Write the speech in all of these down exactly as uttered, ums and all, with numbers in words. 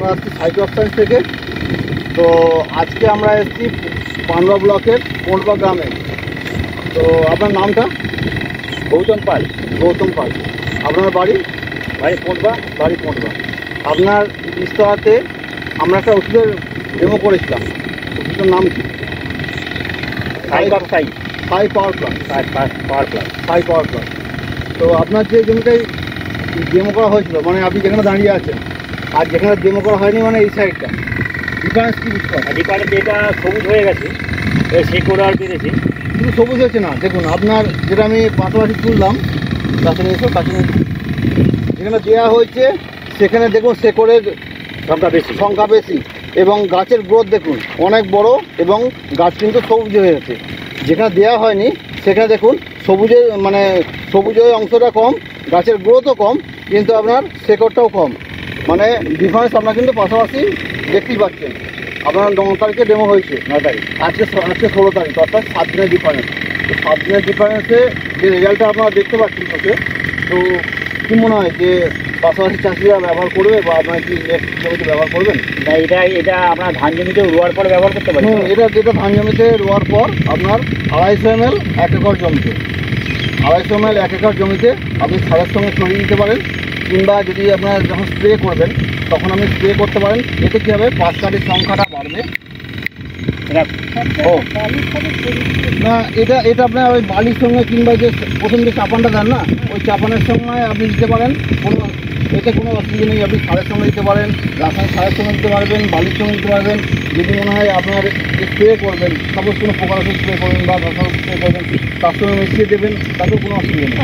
আমরা আসছি সাইটোসায়েন্স থেকে। তো আজকে আমরা এসেছি পান্ডুয়া ব্লকের কোন্ডবা গ্রামে। তো আপনার নামটা? গৌতম পাল। গৌতম পাল। আপনার বাড়ি? বাড়ি কোন্ডবা। বাড়ি কোন্ডবা। আপনার বিস্তরাতে আমরা একটা ওষুধের ডেমো করেছিলাম, ওষুধের নাম কি? সাই সাই সাই পাওয়ার প্লাস। পাওয়ার প্লাস সাই পাওয়ার প্লাস। তো আপনার যে জমিটাই ডেমো করা হয়েছিল, মানে আপনি যেখানে দাঁড়িয়ে আছেন আর যেখানে ডেমো করা হয়নি, মানে এই সাইডটা ডিফারেন্স কি বুঝতে পারছেন? ডিপার্টমেন্ট এটা সবুজ হয়ে গেছে, শেকড় আর বেড়েছে। শুধু সবুজ হয়েছে না, দেখুন আপনার যেটা আমি পাশাপাশি তুললাম, কাছে নিয়ে এসো, কাছে নিয়ে এসো। যেখানে দেওয়া হয়েছে সেখানে দেখুন শেকড়ের সংখ্যা বেশি সংখ্যা বেশি এবং গাছের গ্রোথ দেখুন অনেক বড় এবং গাছ কিন্তু সবুজ হয়ে গেছে। যেখানে দেওয়া হয়নি সেখানে দেখুন সবুজের মানে সবুজের অংশটা কম, গাছের গ্রোথও কম, কিন্তু আপনার শেকড়টাও কম। মানে ডিফারেন্স আপনার কিন্তু পাশাপাশি দেখতেই পাচ্ছেন। আপনার ন তারিখে ডেমো হয়েছে, নয় তারিখ, আজকে আজকে ষোলো তারিখ, অর্থাৎ সাত দিনের ডিফারেন্স। তো সাত দিনের ডিফারেন্সে যে রেজাল্টটা আপনারা দেখতে পাচ্ছেন ওকে, তো কী মনে হয় যে পাশাপাশি চাষিরা ব্যবহার করবে বা আপনার কি নেক্সট জমিতে ব্যবহার করবেন? না এটা এটা আপনার ধান জমিতে রোয়ার পরে ব্যবহার করতে পারেন। এটা যেটা ধান জমিতে রোয়ার পর আপনার আড়াইশো এম এল এক একর জমিতে আড়াইশো এম এল এক একর জমিতে আপনি সারের সঙ্গে ছড়িয়ে দিতে পারেন, কিংবা যদি আপনার যখন স্প্রে করবেন তখন আপনি স্প্রে করতে পারেন। এতে কী হবে, পাঁচ কাঠির সংখ্যাটা বাড়বে। ও না, এটা এটা আপনার ওই বালির সঙ্গে কিংবা যে প্রথম যে চাপানটা দেন না, ওই চাপানের সঙ্গে আপনি দিতে পারেন, কোনো এতে কোনো অসুবিধা নেই। আপনি সারের সঙ্গে দিতে পারেন, রাসায়নিক সারের সঙ্গে দিতে পারবেন, বালির সঙ্গে দিতে পারবেন। যদি মনে হয় আপনার স্প্রে করবেন, সাপোজ কোনো পোকার ওষুধ স্প্রে করবেন বা ধসা স্প্রে করবেন, তার সঙ্গে মিশিয়ে দেবেন, তাতেও কোনো অসুবিধা নেই।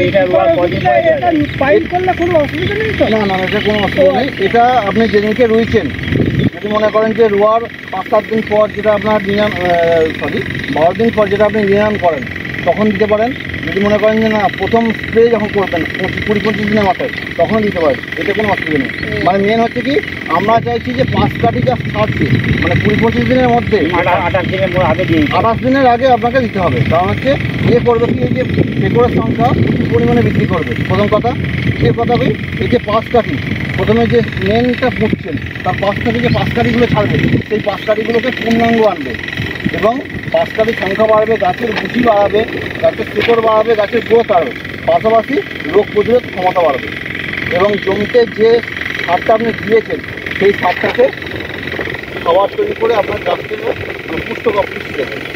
পাইপ করলে কোনো অসুবিধা নেই তো? না না, এটা কোনো অসুবিধা নেই। এটা আপনি যেদিনকে রুইছেন, যদি মনে করেন যে রোয়ার পাঁচ সাত দিন পর যেটা আপনার নিয়ম সরি বারো দিন পর যেটা আপনি নিয়ম করেন তখন দিতে পারেন। যদি মনে করেন যে না প্রথম স্প্রে যখন করবেন কুড়ি পঁচিশ দিনের মাথায়, তখন দিতে পারেন, এতে কোনো অসুবিধা নেই। মানে মেন হচ্ছে কি, আমরা চাইছি যে পাঁচ কাঠি যা ছাড়ছে মানে কুড়ি পঁচিশ দিনের মধ্যে আঠাশ দিনের আগে দিয়ে আঠাশ দিনের আগে আপনাকে দিতে হবে। কারণ হচ্ছে এ করবে কি, এই যে শেকড়ের সংখ্যা প্রচুর পরিমাণে বৃদ্ধি করবে। প্রথম কথা সে কথা কি, এই যে পাঁচ কাঠি প্রথমে যে মেনটা পুঁতছেন তার পাঁচ কাঠি যে পাঁচ কাঠিগুলো ছাড়বে, সেই পাঁচ কাঠিগুলোকে পূর্ণাঙ্গ আনবে এবং পাঁচ কাঠির সংখ্যা বাড়বে, গাছের গুটি বাড়াবে, গাছের শেকড় বাড়াবে, গাছের গ্রোথ বাড়বে, পাশাপাশি রোগ প্রতিরোধ ক্ষমতা বাড়বে। এবং জমিতে যে সারটা আপনি দিয়েছেন সেই সারটাকে খাবার তৈরি করে আপনার গাছকে পুষ্ট বা পুষ্টি দেবে।